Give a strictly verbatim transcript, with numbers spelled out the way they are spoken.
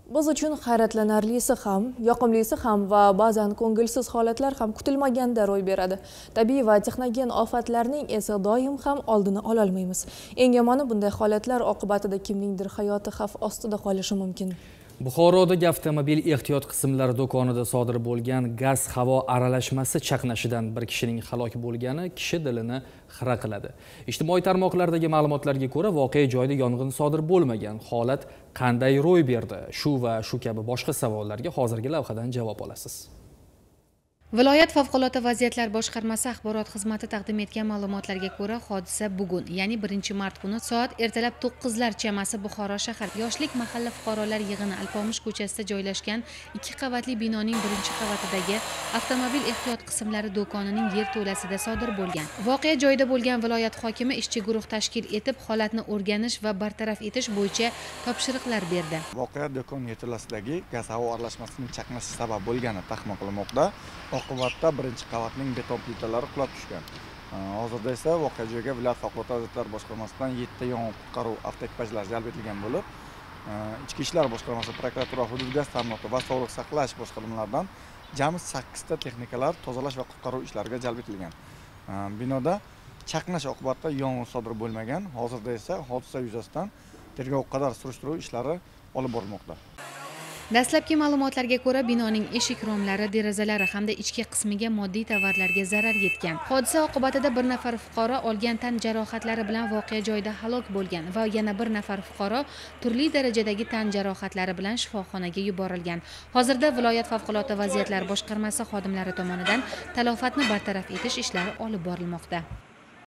Biz uchun hayratlanarlisi ham, yoqimlisi ham va ba'zan ko'ngilsiz holatlar ham kutilmaganda ro'y beradi. Tabiiy va texnogen ofatlarning esa doim ham oldini ola olmaymiz. Eng yomoni bunday holatlar oqibatida kimningdir hayoti xavf ostida qolishi mumkin. Buxorodagi avtomobil ehtiyot qismlari do'konida sodir bo'lgan gaz-havo aralashmasi chaqnashidan bir kishining halok bo'lgani kishi dilini xira qiladi. Ijtimoiy tarmoqlardagi ma'lumotlarga ko'ra, voqea joyida yong'in sodir bo'lmagan. Holat qanday ro'y berdi? Shu va shu kabi boshqa savollarga hozirgi lavhadan javob olasiz. Viloyat favqulodda vaziyatlar boshqarmasi axborot xizmati taqdim etgan ma'lumotlarga ko'ra, hodisa bugun, ya'ni birinchi mart kuni soat ertalab to'qqizlar chamasi Buxoro shahar Yoshlik mahalla fuqarolar yig'ini Alpomish ko'chasida joylashgan ikki qavatli binoning birinchi qavatidagi avtomobil ehtiyot qismlari do'konining yerto'lasida sodir bo'lgan. Voqea joyida bo'lgan viloyat hokimi ishchi guruh tashkil etib, holatni o'rganish va bartaraf etish bo'yicha topshiriqlar berdi. Voqea do'kon yerto'lasidagi gaz-havo aralashmasining chaqnashi sabab bo'lgani taxmin qilinmoqda. Oqibatda birinchi qavatning beton plitalari qulab tushgan. Hozirda esa voqea joyiga viloyat favqulodda vaziyatlar boshqarmasidan yetti yong'in qutqaruv avtoekipajlari jalb etilgan bo'lib, Ichki ishlar boshqarmasi, prokuratura, hudud gaz ta'minoti va sog'liqni saqlash boshqarmalaridan jami sakkizta texnikalar tozalash va qutqaruv ishlariga jalb etilgan. Binoda chaqnash oqibatida yong'in sodir bo'lmagan. Hozirda esa hodisa yuzasidan tergovga qadar surishtiruv ishlari olib borilmoqda. Dastlabki ma'lumotlarga ko'ra, binoning eshik romlari, derazalari hamda ichki qismiga moddiy tovarlarga zarar yetgan. Hodisa oqibatida bir nafar fuqaro olgan tan jarohatlari bilan voqea joyida halok bo'lgan va yana bir nafar fuqaro turli darajadagi tan jarohatlari bilan shifoxonaga yuborilgan. Hozirda viloyat favqulodda vaziyatlar boshqarmasi xodimlari tomonidan talofatni bartaraf etish ishlari olib borilmoqda.